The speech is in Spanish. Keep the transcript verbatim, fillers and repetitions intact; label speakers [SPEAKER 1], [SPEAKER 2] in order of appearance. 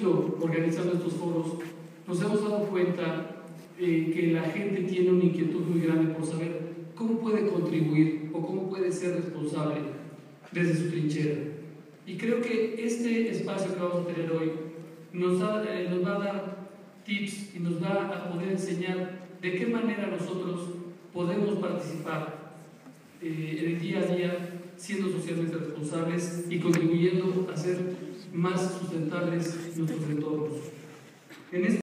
[SPEAKER 1] ido organizando estos foros, nos hemos dado cuenta eh, que la gente tiene una inquietud muy grande por saber cómo puede contribuir o cómo puede ser responsable desde su trinchera. Y creo que este espacio que vamos a tener hoy nos, da, eh, nos va a dar tips y nos va a poder enseñar de qué manera nosotros podemos participar eh, en el día a día, siendo socialmente responsables y contribuyendo a hacer más sustentables nuestros entornos. En este